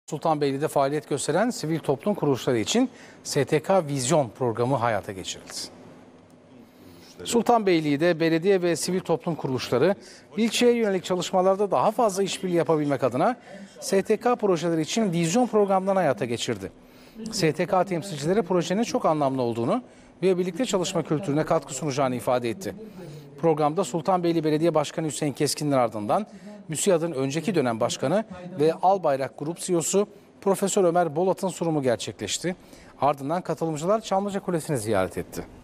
Sultanbeyli'de faaliyet gösteren sivil toplum kuruluşları için STK Vizyon programı hayata geçirildi. Sultanbeyli'de belediye ve sivil toplum kuruluşları ilçeye yönelik çalışmalarda daha fazla işbirliği yapabilmek adına STK projeleri için vizyon programlarını hayata geçirdi. STK temsilcileri projenin çok anlamlı olduğunu ve birlikte çalışma kültürüne katkı sunacağını ifade etti. Programda Sultanbeyli Belediye Başkanı Hüseyin Keskin'in ardından MÜSİAD'ın önceki dönem başkanı ve Albayrak Grup CEO'su Profesör Ömer Bolat'ın sunumu gerçekleşti. Ardından katılımcılar Çamlıca Kulesi'ni ziyaret etti.